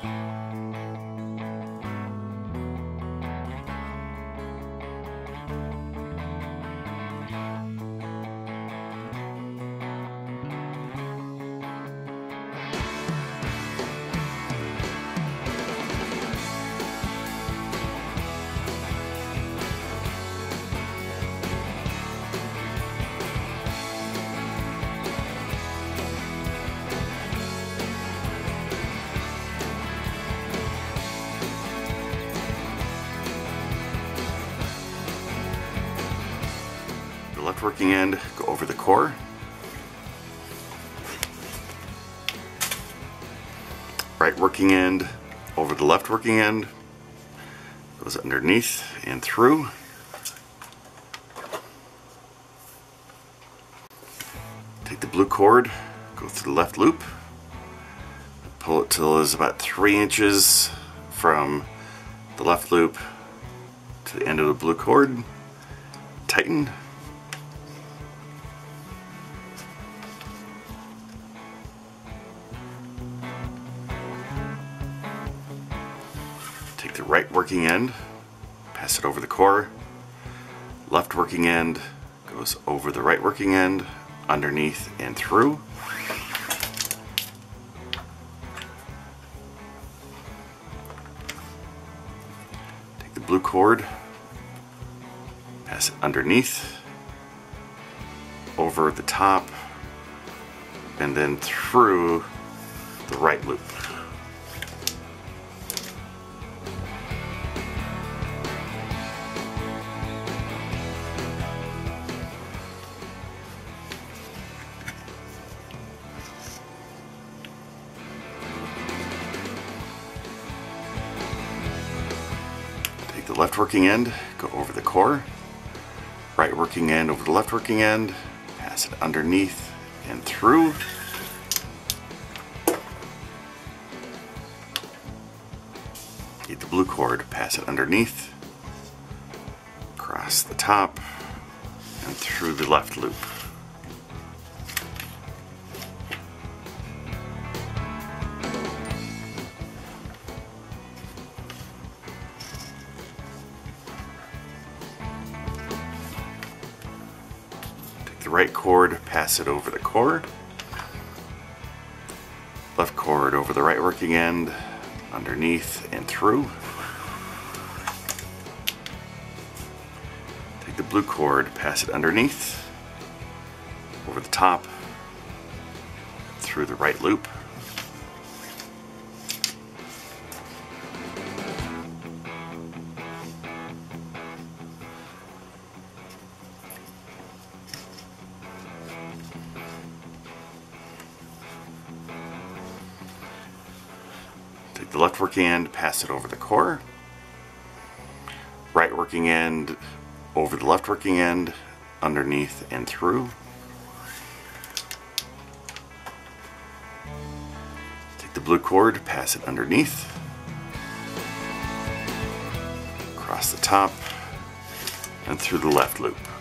Left working end, go over the core. Right working end over the left working end, goes underneath and through. Take the blue cord, go through the left loop, pull it till it's about 3 inches from the left loop to the end of the blue cord, tighten. Take the right working end, pass it over the core. Left working end goes over the right working end, underneath and through. Take the blue cord, pass it underneath, over the top, and then through the right loop. Take the left working end, go over the core. Right working end over the left working end, pass it underneath and through. Get the blue cord, pass it underneath, across the top, and through the left loop. The right cord, pass it over the core. Left cord over the right working end, underneath and through. Take the blue cord, pass it underneath, over the top, through the right loop. Take the left working end, pass it over the core. Right working end over the left working end, underneath and through. Take the blue cord, pass it underneath, across the top, and through the left loop.